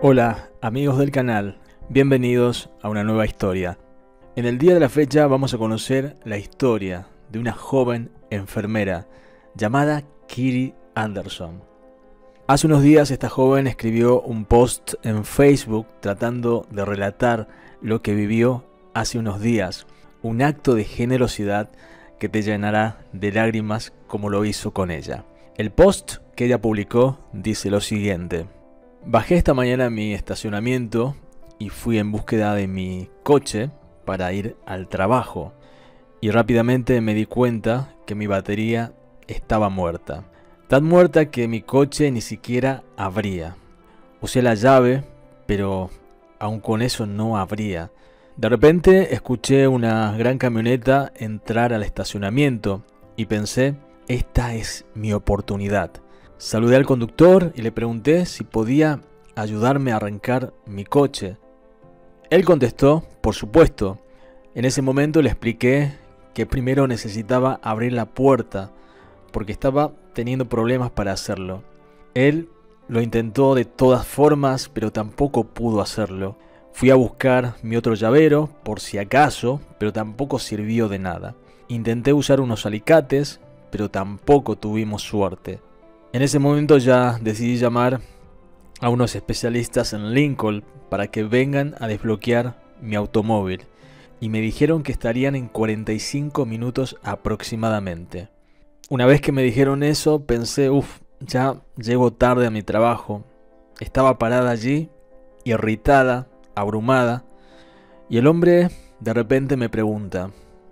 Hola amigos del canal, bienvenidos a una nueva historia. En el día de la fecha vamos a conocer la historia de una joven enfermera llamada Kiri Anderson. Hace unos días esta joven escribió un post en Facebook tratando de relatar lo que vivió hace unos días, un acto de generosidad que te llenará de lágrimas como lo hizo con ella. El post que ella publicó dice lo siguiente: bajé esta mañana a mi estacionamiento y fui en búsqueda de mi coche para ir al trabajo y rápidamente me di cuenta que mi batería estaba muerta. Tan muerta que mi coche ni siquiera abría. Usé la llave, pero aún con eso no abría. De repente escuché una gran camioneta entrar al estacionamiento y pensé, esta es mi oportunidad. Saludé al conductor y le pregunté si podía ayudarme a arrancar mi coche. Él contestó, por supuesto. En ese momento le expliqué que primero necesitaba abrir la puerta porque estaba teniendo problemas para hacerlo. Él lo intentó de todas formas, pero tampoco pudo hacerlo. Fui a buscar mi otro llavero, por si acaso, pero tampoco sirvió de nada. Intenté usar unos alicates, pero tampoco tuvimos suerte. En ese momento ya decidí llamar a unos especialistas en Lincoln para que vengan a desbloquear mi automóvil. Y me dijeron que estarían en 45 minutos aproximadamente. Una vez que me dijeron eso, pensé, ya llego tarde a mi trabajo. Estaba parada allí, irritada, abrumada, y el hombre de repente me pregunta,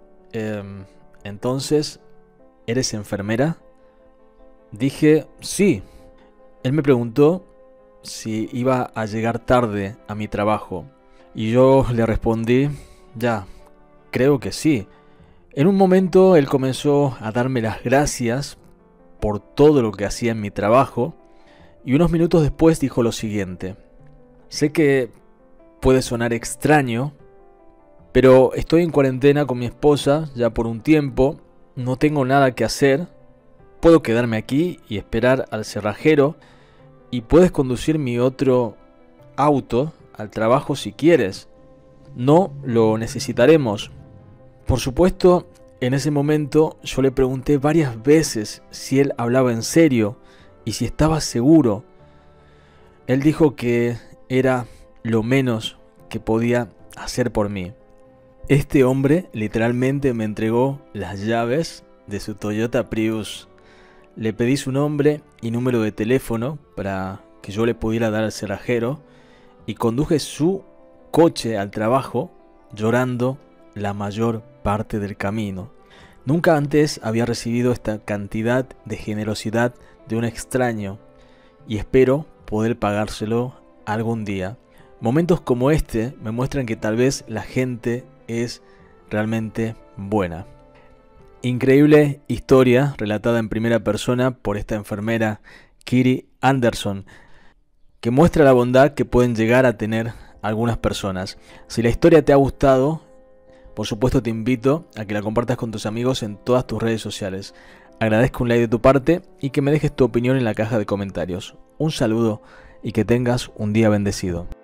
entonces, ¿eres enfermera? Dije, sí. Él me preguntó si iba a llegar tarde a mi trabajo, y yo le respondí, ya, creo que sí. En un momento él comenzó a darme las gracias por todo lo que hacía en mi trabajo, y unos minutos después dijo lo siguiente: sé que puede sonar extraño, pero estoy en cuarentena con mi esposa ya por un tiempo, no tengo nada que hacer, puedo quedarme aquí y esperar al cerrajero, y puedes conducir mi otro auto al trabajo si quieres. No lo necesitaremos. Por supuesto, en ese momento yo le pregunté varias veces si él hablaba en serio y si estaba seguro. Él dijo que era lo menos que podía hacer por mí. Este hombre literalmente me entregó las llaves de su Toyota Prius. Le pedí su nombre y número de teléfono para que yo le pudiera dar al cerrajero y conduje su coche al trabajo llorando la mayor parte del camino. Nunca antes había recibido esta cantidad de generosidad de un extraño y espero poder pagárselo algún día. Momentos como este me muestran que tal vez la gente es realmente buena. Increíble historia relatada en primera persona por esta enfermera Kiri Anderson, que muestra la bondad que pueden llegar a tener algunas personas. Si la historia te ha gustado, por supuesto te invito a que la compartas con tus amigos en todas tus redes sociales. Agradezco un like de tu parte y que me dejes tu opinión en la caja de comentarios. Un saludo y que tengas un día bendecido.